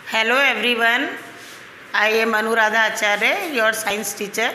Hello everyone, I am Anuradha Acharya, your science teacher.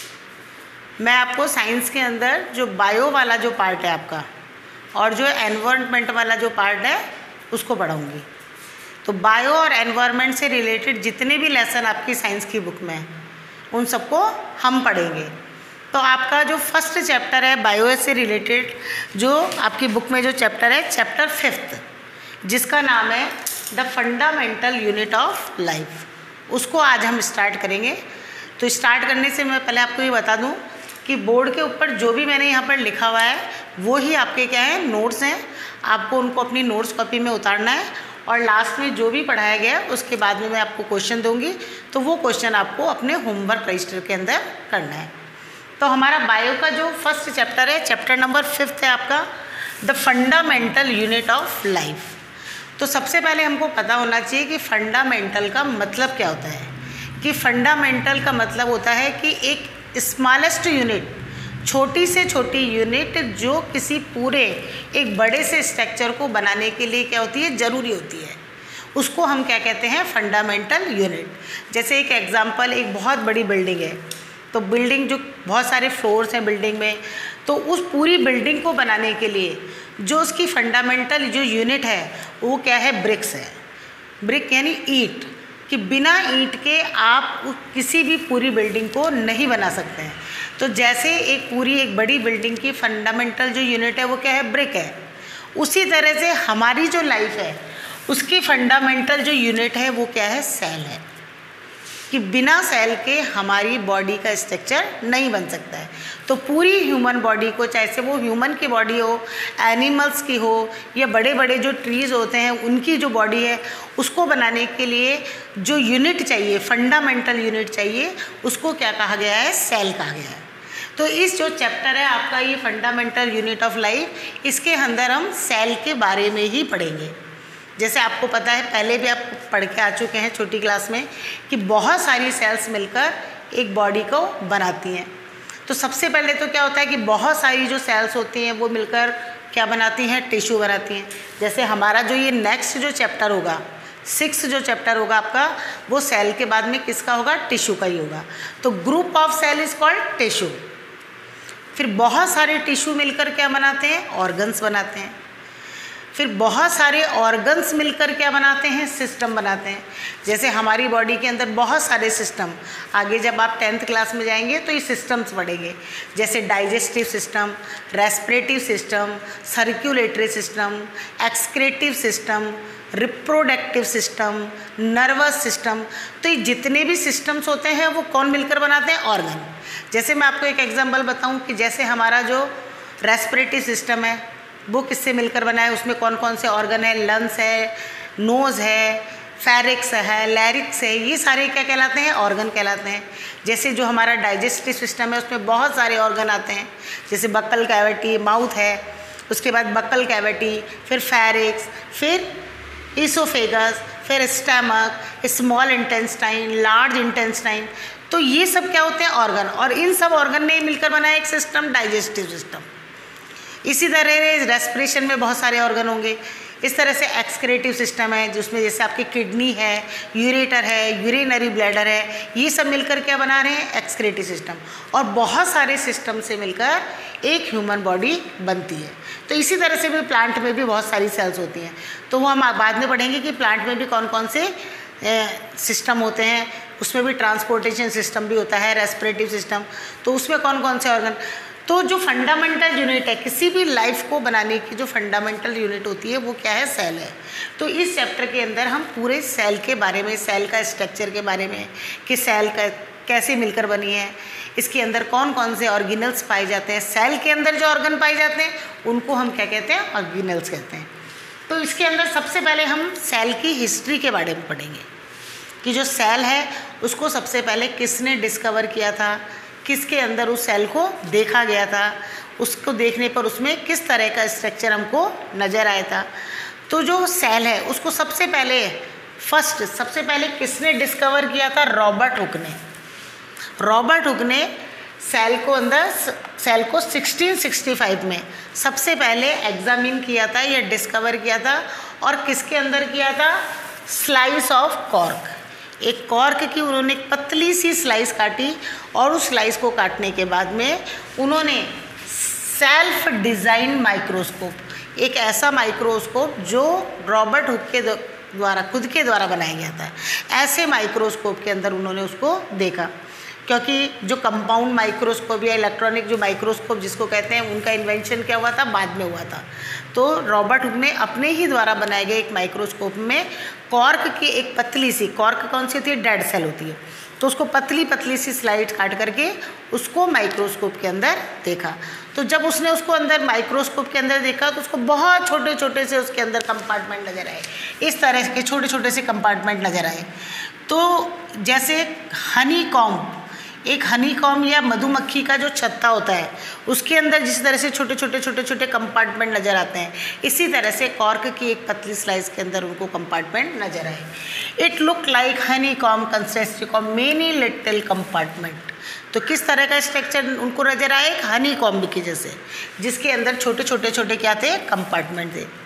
मैं आपको science के अंदर जो बायो वाला जो पार्ट है आपका और जो एनवायरनमेंट वाला जो पार्ट है उसको पढ़ाऊँगी। तो बायो और एनवायरनमेंट से रिलेटेड जितने भी लेसन आपकी साइंस की बुक में उन सबको हम पढ़ेंगे। तो आपका जो फर्स्ट चैप्टर है बायो से रिलेटेड, जो आपकी बुक में जो चैप्टर है, चैप्टर 5, जिसका नाम है the fundamental unit of life, उसको आज हम स्टार्ट करेंगे। तो स्टार्ट करने से मैं पहले आपको ये बता दूं कि बोर्ड के ऊपर जो भी मैंने यहाँ पर लिखा हुआ है वो ही आपके क्या है, नोट्स हैं। आपको उनको अपनी नोट्स कॉपी में उतारना है और लास्ट में जो भी पढ़ाया गया उसके बाद में मैं आपको क्वेश्चन दूंगी, तो वो क्वेश्चन आपको अपने होमवर्क रजिस्टर के अंदर करना है। तो हमारा बायो का जो फर्स्ट चैप्टर है, चैप्टर नंबर 5 है आपका, the fundamental unit of life. तो सबसे पहले हमको पता होना चाहिए कि फंडामेंटल का मतलब क्या होता है। कि फंडामेंटल का मतलब होता है कि एक स्मॉलेस्ट यूनिट, छोटी से छोटी यूनिट जो किसी पूरे एक बड़े से स्ट्रक्चर को बनाने के लिए क्या होती है, ज़रूरी होती है, उसको हम क्या कहते हैं, फंडामेंटल यूनिट। जैसे एक एग्जांपल, एक बहुत बड़ी बिल्डिंग है, तो बिल्डिंग जो बहुत सारे फ्लोर्स हैं बिल्डिंग में, तो उस पूरी बिल्डिंग को बनाने के लिए जो उसकी फंडामेंटल जो यूनिट है वो क्या है, ब्रिक्स है। ब्रिक यानी ईंट, कि बिना ईंट के आप किसी भी पूरी बिल्डिंग को नहीं बना सकते हैं। तो जैसे एक बड़ी बिल्डिंग की फंडामेंटल जो यूनिट है वो क्या है, ब्रिक है, उसी तरह से हमारी जो लाइफ है उसकी फंडामेंटल जो यूनिट है वो क्या है, सेल है। कि बिना सेल के हमारी बॉडी का स्ट्रक्चर नहीं बन सकता है। तो पूरी ह्यूमन बॉडी को, चाहे से वो ह्यूमन की बॉडी हो, एनिमल्स की हो, या बड़े बड़े जो ट्रीज़ होते हैं उनकी जो बॉडी है, उसको बनाने के लिए जो यूनिट चाहिए, फंडामेंटल यूनिट चाहिए, उसको क्या कहा गया है, सेल कहा गया है। तो इस जो चैप्टर है आपका, ये फंडामेंटल यूनिट ऑफ लाइफ, इसके अंदर हम सेल के बारे में ही पढ़ेंगे। जैसे आपको पता है, पहले भी आप पढ़ के आ चुके हैं छोटी क्लास में, कि बहुत सारी सेल्स मिलकर एक बॉडी को बनाती हैं। तो सबसे पहले तो क्या होता है कि बहुत सारी जो सेल्स होती हैं वो मिलकर क्या बनाती हैं, टिश्यू बनाती हैं। जैसे हमारा जो ये नेक्स्ट जो चैप्टर होगा, 6 जो चैप्टर होगा आपका, वो सेल के बाद में किसका होगा, टिश्यू का ही होगा। तो group of cell is called tissue. फिर बहुत सारे टिश्यू मिलकर क्या बनाते हैं, ऑर्गन्स बनाते हैं। फिर बहुत सारे ऑर्गन्स मिलकर क्या बनाते हैं, सिस्टम बनाते हैं। जैसे हमारी बॉडी के अंदर बहुत सारे सिस्टम, आगे जब आप 10th क्लास में जाएंगे तो ये सिस्टम्स पढ़ेंगे। जैसे digestive system, respiratory system, circulatory system, excretory system, reproductive system, nervous system. तो ये जितने भी सिस्टम्स होते हैं वो कौन मिलकर बनाते हैं, ऑर्गन। जैसे मैं आपको एक एग्जाम्पल बताऊँ कि जैसे हमारा जो रेस्पिरेटरी सिस्टम है वो किससे मिलकर बना है, उसमें कौन कौन से ऑर्गन है, लंग्स है, नोज़ है, फेरिक्स है, लैरिक्स है, ये सारे क्या कहलाते हैं, ऑर्गन कहलाते हैं। जैसे जो हमारा डाइजेस्टिव सिस्टम है उसमें बहुत सारे ऑर्गन आते हैं, जैसे बक्कल कैविटी, माउथ है, उसके बाद बक्कल कैविटी, फिर फेरिक्स, फिर ईसोफेगस, फिर stomach, small intestine, large intestine. तो ये सब क्या होते हैं, ऑर्गन। और इन सब ऑर्गन ने मिलकर बनाया एक सिस्टम, डाइजेस्टिव सिस्टम। इसी तरह रेस्पिरेशन में बहुत सारे ऑर्गन होंगे। इस तरह से एक्सक्रीटिव सिस्टम है जिसमें जैसे आपकी किडनी है, यूरेटर है, यूरिनरी ब्लैडर है, ये सब मिलकर क्या बना रहे हैं, एक्सक्रीटिव सिस्टम। और बहुत सारे सिस्टम से मिलकर एक ह्यूमन बॉडी बनती है। तो इसी तरह से भी प्लांट में भी बहुत सारी सेल्स होती हैं। तो वो हम बाद में पढ़ेंगे कि प्लांट में भी कौन कौन से सिस्टम होते हैं। उसमें भी ट्रांसपोर्टेशन सिस्टम भी होता है, रेस्पिरेटिव सिस्टम, तो उसमें कौन कौन से ऑर्गन। तो जो फंडामेंटल यूनिट है किसी भी लाइफ को बनाने की, जो फंडामेंटल यूनिट होती है वो क्या है, सेल है। तो इस चैप्टर के अंदर हम पूरे सेल के बारे में, सेल का स्ट्रक्चर के बारे में, कि सेल का कैसे मिलकर बनी है, इसके अंदर कौन कौन से ऑर्गेनल्स पाए जाते हैं, सेल के अंदर जो ऑर्गन पाए जाते हैं उनको हम क्या कहते हैं, ऑर्गेनल्स कहते हैं। तो इसके अंदर सबसे पहले हम सेल की हिस्ट्री के बारे में पढ़ेंगे, कि जो सेल है उसको सबसे पहले किसने डिस्कवर किया था, किसके अंदर उस सेल को देखा गया था, उसको देखने पर उसमें किस तरह का स्ट्रक्चर हमको नज़र आया था। तो जो सेल है उसको सबसे पहले किसने डिस्कवर किया था, रॉबर्ट हुक ने। रॉबर्ट हुक ने सेल को 1665 में सबसे पहले एग्जामिन किया था या डिस्कवर किया था। और किसके अंदर किया था, स्लाइस ऑफ कॉर्क। एक कॉर्क की उन्होंने एक पतली सी स्लाइस काटी और उस स्लाइस को काटने के बाद में उन्होंने सेल्फ डिज़ाइन माइक्रोस्कोप, एक ऐसा माइक्रोस्कोप जो रॉबर्ट हुक के द्वारा खुद के द्वारा बनाया गया था, ऐसे माइक्रोस्कोप के अंदर उन्होंने उसको देखा। क्योंकि जो कंपाउंड माइक्रोस्कोप या इलेक्ट्रॉनिक जो माइक्रोस्कोप जिसको कहते हैं, उनका इन्वेंशन क्या हुआ था, बाद में हुआ था। तो रॉबर्ट हुक ने अपने ही द्वारा बनाए गए एक माइक्रोस्कोप में कॉर्क की एक पतली सी, कॉर्क कौन सी होती है, डेड सेल होती है, तो उसको पतली पतली सी स्लाइड काट करके उसको माइक्रोस्कोप के अंदर देखा। तो जब उसने उसको अंदर माइक्रोस्कोप के अंदर देखा तो उसको बहुत छोटे छोटे से उसके अंदर कंपार्टमेंट नज़र आए, इस तरह के छोटे छोटे से कंपार्टमेंट नज़र आए। तो जैसे हनी कॉम्ब, एक हनी कॉम्ब या मधुमक्खी का जो छत्ता होता है उसके अंदर जिस तरह से छोटे छोटे कंपार्टमेंट नज़र आते हैं, इसी तरह से कॉर्क की एक पतली स्लाइस के अंदर उनको कंपार्टमेंट नज़र आए। It look like honeycomb consisting of many little compartment. तो किस तरह का स्ट्रक्चर उनको नज़र आए, एक हनी कॉम्ब की जैसे, जिसके अंदर छोटे छोटे क्या थे, कंपार्टमेंट थे।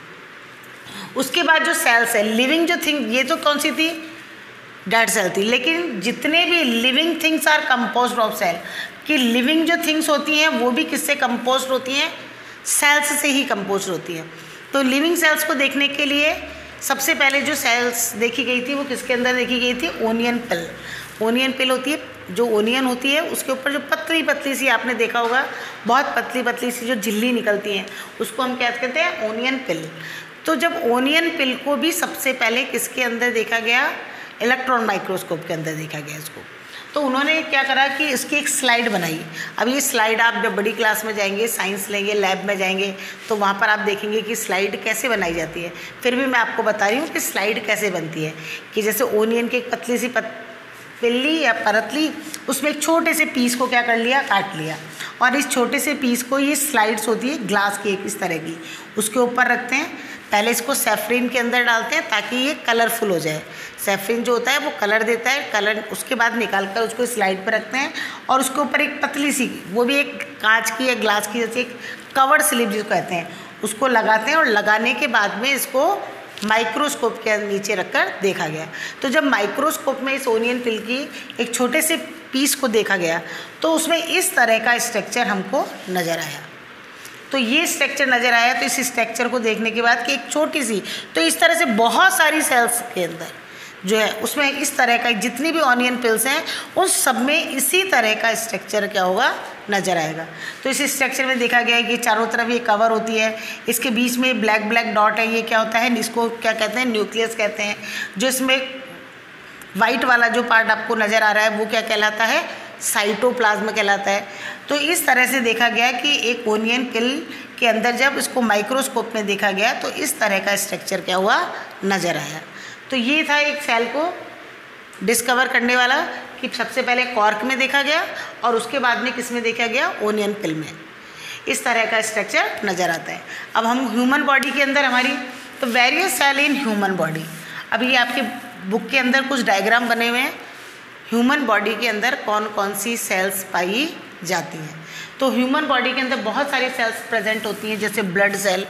उसके बाद जो सेल्स है, लिविंग जो थिंग, ये तो कौन सी थी, डेड सेल थी। लेकिन जितने भी living things are composed of cell, कि लिविंग जो थिंग्स होती हैं वो भी किससे कंपोज्ड होती हैं, सेल्स से ही कंपोज्ड होती हैं। तो लिविंग सेल्स को देखने के लिए सबसे पहले जो सेल्स देखी गई थी वो किसके अंदर देखी गई थी, ओनियन पिल। ओनियन पिल होती है, जो ओनियन होती है उसके ऊपर जो पतली पतली सी, आपने देखा होगा बहुत पतली पतली सी जो झिल्ली निकलती हैं, उसको हम क्या कहते हैं, ओनियन पिल। तो जब ओनियन पिल को भी सबसे पहले किसके अंदर देखा गया, इलेक्ट्रॉन माइक्रोस्कोप के अंदर देखा गया इसको। तो उन्होंने क्या करा कि इसकी एक स्लाइड बनाई। अब ये स्लाइड आप जब बड़ी क्लास में जाएंगे, साइंस लेंगे, लैब में जाएंगे, तो वहाँ पर आप देखेंगे कि स्लाइड कैसे बनाई जाती है। फिर भी मैं आपको बता रही हूँ कि स्लाइड कैसे बनती है, कि जैसे ओनियन की एक पतली सी पिल्ली या परतली, उसमें एक छोटे से पीस को क्या कर लिया, काट लिया, और इस छोटे से पीस को, ये स्लाइड्स होती है ग्लास की एक इस तरह की, उसके ऊपर रखते हैं। पहले इसको सेफ्रिन के अंदर डालते हैं ताकि ये कलरफुल हो जाए। सेफ्रिन जो होता है वो कलर देता है, कलर उसके बाद निकाल कर उसको स्लाइड पर रखते हैं, और उसके ऊपर एक पतली सी, वो भी एक कांच की या ग्लास की जैसे एक कवर्ड स्लिप जिसको कहते हैं, उसको लगाते हैं। और लगाने के बाद में इसको माइक्रोस्कोप के नीचे रखकर देखा गया। तो जब माइक्रोस्कोप में इस ओनियन पिल की एक छोटे से पीस को देखा गया तो उसमें इस तरह का स्ट्रक्चर हमको नज़र आया। तो ये स्ट्रक्चर नज़र आया। तो इस स्ट्रक्चर को देखने के बाद कि एक छोटी सी, तो इस तरह से बहुत सारी सेल्स के अंदर जो है उसमें इस तरह का, जितनी भी ऑनियन पिल्स हैं उन सब में इसी तरह का स्ट्रक्चर क्या होगा, नज़र आएगा। तो इस स्ट्रक्चर में देखा गया है कि चारों तरफ ये कवर होती है, इसके बीच में ब्लैक ब्लैक डॉट है, ये क्या होता है, इसको क्या कहते हैं, न्यूक्लियस कहते हैं। जो इसमें वाइट वाला जो पार्ट आपको नज़र आ रहा है वो क्या कहलाता है, साइटोप्लाज्म कहलाता है। तो इस तरह से देखा गया कि एक ओनियन पिल के अंदर जब इसको माइक्रोस्कोप में देखा गया तो इस तरह का स्ट्रक्चर क्या हुआ, नज़र आया। तो ये था एक सेल को डिस्कवर करने वाला, कि सबसे पहले कॉर्क में देखा गया और उसके बाद में किस में देखा गया, ओनियन पिल में। इस तरह का स्ट्रक्चर नज़र आता है। अब हम ह्यूमन बॉडी के अंदर हमारी, तो various cell in human body, अब ये आपके बुक के अंदर कुछ डायग्राम बने हुए हैं, ह्यूमन बॉडी के अंदर कौन कौन सी सेल्स पाई जाती हैं। तो ह्यूमन बॉडी के अंदर बहुत सारी सेल्स प्रेजेंट होती हैं, जैसे ब्लड सेल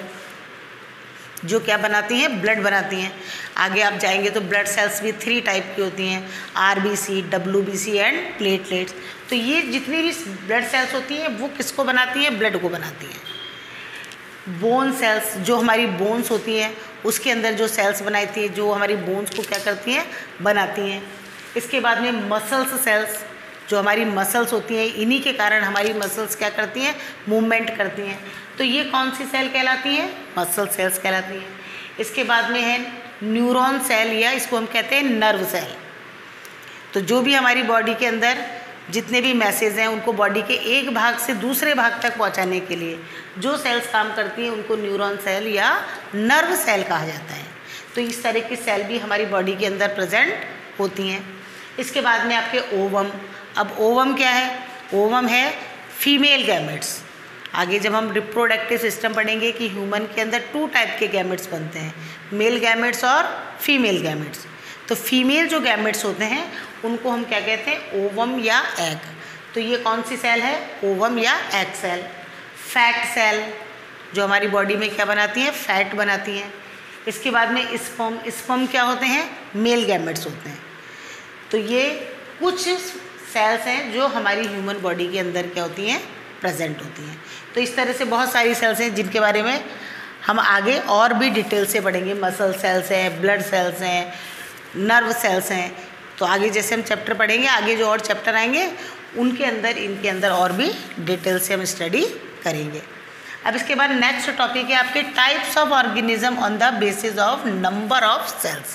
जो क्या बनाती हैं, ब्लड बनाती हैं। आगे आप जाएंगे तो ब्लड सेल्स भी 3 टाइप की होती हैं, RBC, WBC एंड प्लेटलेट्स। तो ये जितनी भी ब्लड सेल्स होती हैं वो किसको बनाती हैं, ब्लड को बनाती हैं। बोन सेल्स, जो हमारी बोन्स होती हैं उसके अंदर जो सेल्स बनाती हैं, जो हमारी बोन्स को क्या करती हैं, बनाती हैं। इसके बाद में मसल्स सेल्स, जो हमारी मसल्स होती हैं, इन्हीं के कारण हमारी मसल्स क्या करती हैं, मूवमेंट करती हैं। तो ये कौन सी सेल कहलाती हैं, मसल सेल्स कहलाती हैं। इसके बाद में है न्यूरॉन सेल, या इसको हम कहते हैं नर्व सेल। तो जो भी हमारी बॉडी के अंदर जितने भी मैसेज हैं उनको बॉडी के एक भाग से दूसरे भाग तक पहुंचाने के लिए जो सेल्स काम करती हैं उनको न्यूरॉन सेल या नर्व सेल कहा जाता है। तो इस तरह की सेल भी हमारी बॉडी के अंदर प्रेजेंट होती हैं। इसके बाद में आपके ओवम। अब ओवम क्या है, ओवम है फीमेल गैमेट्स। आगे जब हम रिप्रोडक्टिव सिस्टम पढ़ेंगे कि ह्यूमन के अंदर 2 टाइप के गैमेट्स बनते हैं, मेल गैमेट्स और फीमेल गैमेट्स। तो फीमेल जो गैमेट्स होते हैं उनको हम क्या कहते हैं, ओवम या एग। तो ये कौन सी सेल है, ओवम या एग सेल। फैट सेल, जो हमारी बॉडी में क्या बनाती हैं, फैट बनाती हैं। इसके बाद में स्पर्म क्या होते हैं, मेल गैमेट्स होते हैं। तो ये कुछ सेल्स हैं जो हमारी ह्यूमन बॉडी के अंदर क्या होती हैं, प्रेजेंट होती हैं। तो इस तरह से बहुत सारी सेल्स हैं जिनके बारे में हम आगे और भी डिटेल से पढ़ेंगे। मसल सेल्स हैं, ब्लड सेल्स हैं, नर्व सेल्स हैं। तो आगे जैसे हम चैप्टर पढ़ेंगे, आगे जो और चैप्टर आएंगे उनके अंदर इनके अंदर और भी डिटेल से हम स्टडी करेंगे। अब इसके बाद नेक्स्ट टॉपिक है आपके types of organism on the basis of number of cells,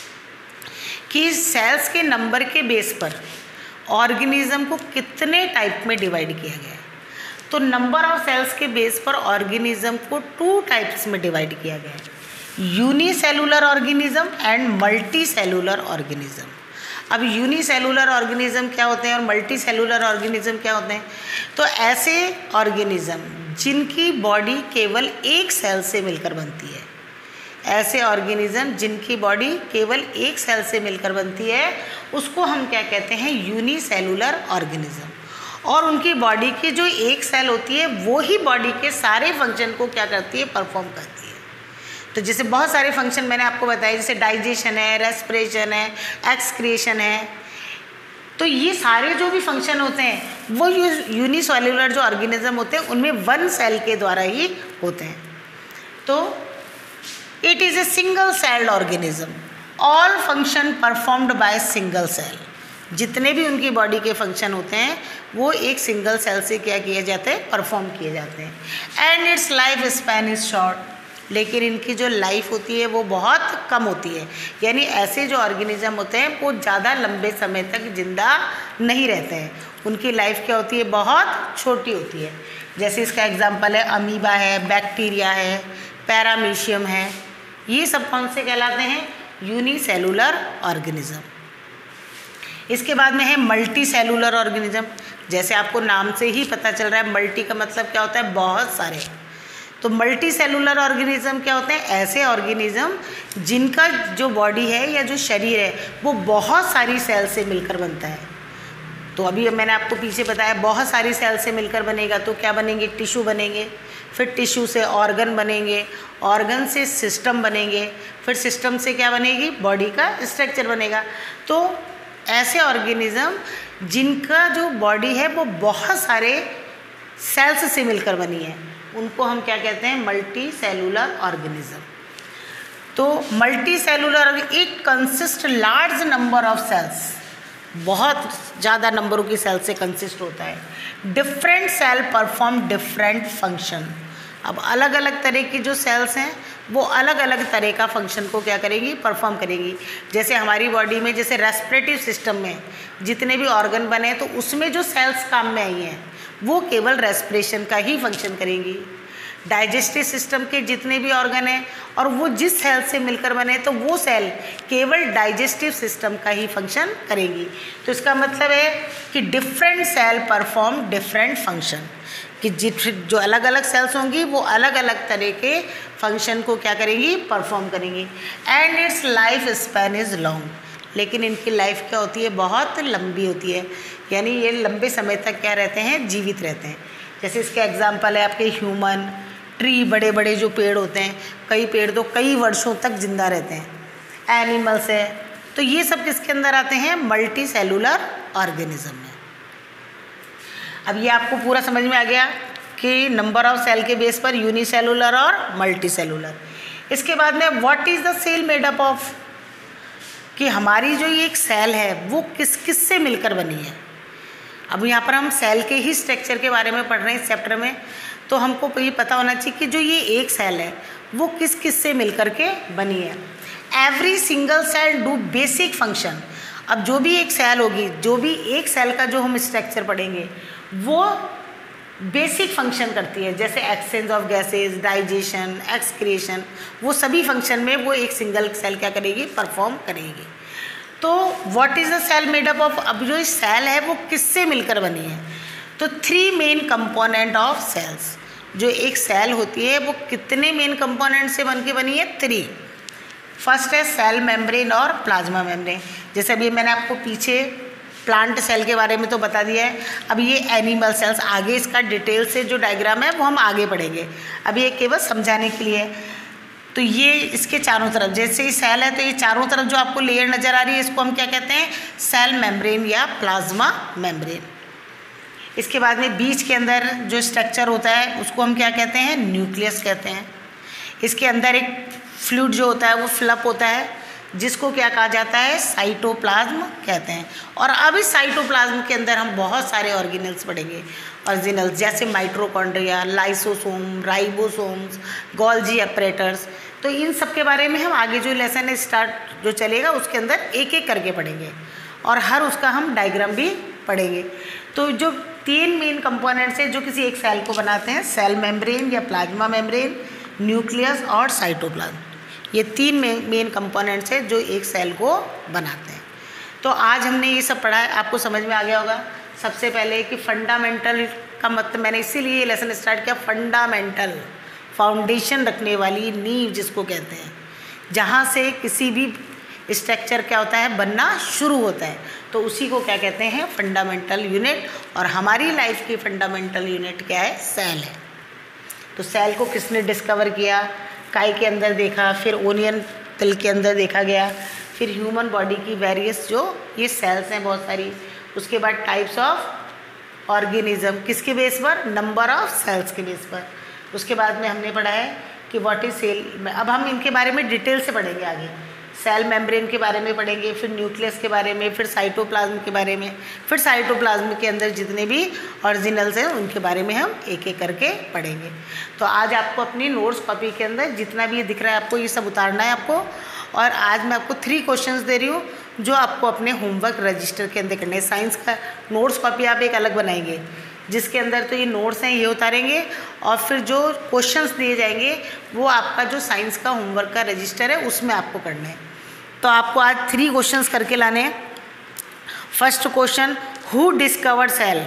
कि सेल्स के नंबर के बेस पर ऑर्गेनिज्म को कितने टाइप में डिवाइड किया गया है। तो नंबर ऑफ सेल्स के बेस पर ऑर्गेनिज्म को 2 टाइप्स में डिवाइड किया गया है, unicellular organism and multicellular organism. अब यूनिसेलुलर ऑर्गेनिज्म क्या होते हैं और मल्टी सेलुलर ऑर्गेनिज्म क्या होते हैं? तो ऐसे ऑर्गेनिज्म जिनकी बॉडी केवल एक सेल से मिलकर बनती है, ऐसे ऑर्गेनिज्म जिनकी बॉडी केवल एक सेल से मिलकर बनती है, उसको हम क्या कहते हैं, यूनिसेलुलर ऑर्गेनिज्म। और उनकी बॉडी की जो एक सेल होती है वो ही बॉडी के सारे फंक्शन को क्या करती है, परफॉर्म करती है। तो जैसे बहुत सारे फंक्शन मैंने आपको बताया, जैसे डाइजेशन है, रेस्पिरेशन है, एक्सक्रीशन है। तो ये सारे जो भी फंक्शन होते हैं वो यूनिसेलुलर जो ऑर्गेनिज्म होते हैं उनमें 1 सेल के द्वारा ही होते हैं। तो it is a single celled organism, all function performed by single cell. जितने भी उनकी बॉडी के फंक्शन होते हैं वो एक सिंगल सेल से क्या किए जाते हैं, परफॉर्म किए जाते हैं। And its life span is short, लेकिन इनकी जो लाइफ होती है वो बहुत कम होती है। यानी ऐसे जो ऑर्गेनिज्म होते हैं वो ज़्यादा लंबे समय तक जिंदा नहीं रहते हैं, उनकी लाइफ क्या होती है, बहुत छोटी होती है। जैसे इसका एग्जांपल है अमीबा है, बैक्टीरिया है, पैरामीशियम है। ये सब कौन से कहलाते हैं, यूनिसेलुलर ऑर्गेनिज्म। इसके बाद में है मल्टी सेलुलर ऑर्गेनिज्म। जैसे आपको नाम से ही पता चल रहा है, मल्टी का मतलब क्या होता है, बहुत सारे। तो मल्टी सेलुलर ऑर्गेनिज्म क्या होते हैं, ऐसे ऑर्गेनिज्म जिनका जो बॉडी है या जो शरीर है वो बहुत सारी सेल से मिलकर बनता है। तो अभी मैंने आपको पीछे बताया बहुत सारी सेल से मिलकर बनेगा तो क्या बनेंगे, टिश्यू बनेंगे, फिर टिश्यू से ऑर्गन बनेंगे, ऑर्गन से सिस्टम बनेंगे, फिर सिस्टम से क्या बनेगी, बॉडी का स्ट्रक्चर बनेगा। तो ऐसे ऑर्गेनिज्म जिनका जो बॉडी है वो बहुत सारे सेल्स से मिलकर बनी है उनको हम क्या कहते हैं, मल्टी सेलुलर ऑर्गेनिज्म। तो multicellular it consist large number of cells, बहुत ज़्यादा नंबरों की सेल से कंसिस्ट होता है। Different cell perform different function. अब अलग अलग तरह की जो सेल्स हैं वो अलग अलग तरह का फंक्शन को क्या करेंगी, परफॉर्म करेंगी। जैसे हमारी बॉडी में जैसे रेस्पिरेटिव सिस्टम में जितने भी ऑर्गन बने तो उसमें जो सेल्स काम में आई हैं वो केवल रेस्पिरेशन का ही फंक्शन करेंगी। डाइजेस्टिव सिस्टम के जितने भी ऑर्गन हैं और वो जिस सेल से मिलकर बने तो वो सेल केवल डाइजेस्टिव सिस्टम का ही फंक्शन करेंगी। तो इसका मतलब है कि different cell perform different function, कि जो अलग अलग सेल्स होंगी वो अलग अलग तरह के फंक्शन को क्या करेंगी, परफॉर्म करेंगी। And its life span is long, लेकिन इनकी लाइफ क्या होती है, बहुत लंबी होती है। यानी ये लंबे समय तक क्या रहते हैं, जीवित रहते हैं। जैसे इसके एग्जांपल है आपके ह्यूमन, ट्री, बड़े बड़े जो पेड़ होते हैं, कई पेड़ तो कई वर्षों तक जिंदा रहते हैं। एनिमल्स है, तो ये सब किसके अंदर आते हैं, मल्टी सेलुलर ऑर्गेनिज्म में। अब ये आपको पूरा समझ में आ गया कि नंबर ऑफ सेल के बेस पर यूनिसेलुलर और मल्टी सेलुलर। इसके बाद में what is the cell made up of, कि हमारी जो ये एक सेल है वो किस किस से मिलकर बनी है। अब यहाँ पर हम सेल के ही स्ट्रक्चर के बारे में पढ़ रहे हैं इस चैप्टर में, तो हमको ये पता होना चाहिए कि जो ये एक सेल है वो किस किस से मिलकर के बनी है। Every single cell do basic function. अब जो भी एक सेल होगी, जो भी एक सेल का जो हम स्ट्रक्चर पढ़ेंगे वो बेसिक फंक्शन करती है, जैसे exchange of gases, digestion, excretion, वो सभी फंक्शन में वो एक सिंगल सेल क्या करेगी, परफॉर्म करेगी। तो what is the cell made up of, अब जो सेल है वो किससे मिलकर बनी है, तो 3 मेन कंपोनेंट ऑफ सेल्स। जो एक सेल होती है वो कितने मेन कंपोनेंट से बन के बनी है, 3। फर्स्ट है सेल मेम्ब्रेन और प्लाज्मा मेम्ब्रेन। जैसे अभी मैंने आपको पीछे प्लांट सेल के बारे में तो बता दिया है, अब ये एनिमल सेल्स, आगे इसका डिटेल से जो डायग्राम है वो हम आगे पढ़ेंगे, अभी ये केवल समझाने के लिए है। तो ये इसके चारों तरफ, जैसे ही सेल है तो ये चारों तरफ जो आपको लेयर नज़र आ रही है इसको हम क्या कहते हैं, सेल मेम्ब्रेन या प्लाज्मा मेम्ब्रेन। इसके बाद में बीच के अंदर जो स्ट्रक्चर होता है उसको हम क्या कहते हैं, न्यूक्लियस कहते हैं। इसके अंदर एक फ्लूइड जो होता है वो फ्लप होता है, जिसको क्या कहा जाता है, साइटोप्लाज्म कहते हैं। और अब इस साइटोप्लाज्म के अंदर हम बहुत सारे ऑर्गेनल्स पढ़ेंगे, ऑर्गेनल्स जैसे mitochondria, lysosome, ribosomes, Golgi apparatus. तो इन सब के बारे में हम आगे जो लेसन स्टार्ट जो चलेगा उसके अंदर एक एक करके पढ़ेंगे और हर उसका हम डायग्राम भी पढ़ेंगे। तो जो 3 मेन कंपोनेंट्स हैं जो किसी एक सेल को बनाते हैं, सेल मेम्ब्रेन या प्लाज्मा मेम्ब्रेन, न्यूक्लियस और साइटोप्लाज्म, ये 3 मेन कंपोनेंट्स हैं जो एक सेल को बनाते हैं। तो आज हमने ये सब पढ़ा है, आपको समझ में आ गया होगा। सबसे पहले कि फंडामेंटल का मतलब, मैंने इसीलिए ये लेसन स्टार्ट किया, फंडामेंटल, फाउंडेशन रखने वाली, नींव जिसको कहते हैं, जहाँ से किसी भी स्ट्रक्चर क्या होता है, बनना शुरू होता है, तो उसी को क्या कहते हैं, फंडामेंटल यूनिट। और हमारी लाइफ की फंडामेंटल यूनिट क्या है, सेल है। तो सेल को किसने डिस्कवर किया, काई के अंदर देखा, फिर ओनियन तिल के अंदर देखा गया, फिर ह्यूमन बॉडी की वेरियस जो ये सेल्स हैं बहुत सारी, उसके बाद टाइप्स ऑफ ऑर्गेनिज्म, किसके बेस पर, नंबर ऑफ सेल्स के बेस पर। उसके बाद में हमने पढ़ा है कि व्हाट इज सेल। अब हम इनके बारे में डिटेल से पढ़ेंगे आगे, सेल मेम्ब्रेन के बारे में पढ़ेंगे, फिर न्यूक्लियस के बारे में, फिर साइटोप्लाज्म के बारे में, फिर साइटोप्लाज्म के अंदर जितने भी ऑरिजिनल्स हैं उनके बारे में हम एक एक करके पढ़ेंगे। तो आज आपको अपनी नोट्स कॉपी के अंदर जितना भी ये दिख रहा है आपको ये सब उतारना है आपको। और आज मैं आपको 3 क्वेश्चंस दे रही हूँ जो आपको अपने होमवर्क रजिस्टर के अंदर करने हैं। साइंस का नोट्स कॉपी आप एक अलग बनाएंगे जिसके अंदर तो ये नोट्स हैं ये उतारेंगे, और फिर जो क्वेश्चंस दिए जाएंगे वो आपका जो साइंस का होमवर्क का रजिस्टर है उसमें आपको करना है। तो आपको आज 3 क्वेश्चंस करके लाने हैं। First question, who discovered cell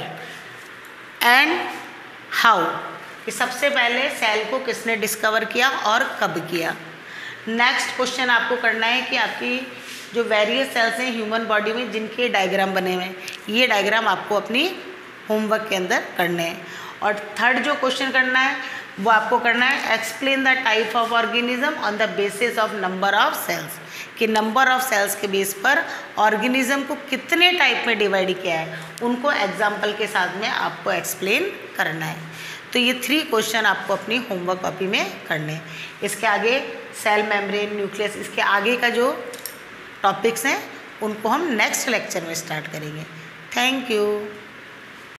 and how, कि सबसे पहले सेल को किसने डिस्कवर किया और कब किया। नेक्स्ट क्वेश्चन आपको करना है कि आपकी जो वेरियस सेल्स हैं ह्यूमन बॉडी में जिनके डायग्राम बने हुए हैं, ये डायग्राम आपको अपनी होमवर्क के अंदर करने हैं। और थर्ड जो क्वेश्चन करना है वो आपको करना है, explain the type of organism on the basis of number of cells, कि नंबर ऑफ सेल्स के बेस पर ऑर्गेनिज्म को कितने टाइप में डिवाइड किया है उनको एग्जाम्पल के साथ में आपको एक्सप्लेन करना है। तो ये 3 क्वेश्चन आपको अपनी होमवर्क कॉपी में करने हैं। इसके आगे सेल मेम्ब्रेन, न्यूक्लियस, इसके आगे का जो टॉपिक्स हैं उनको हम नेक्स्ट लेक्चर में स्टार्ट करेंगे। Thank you.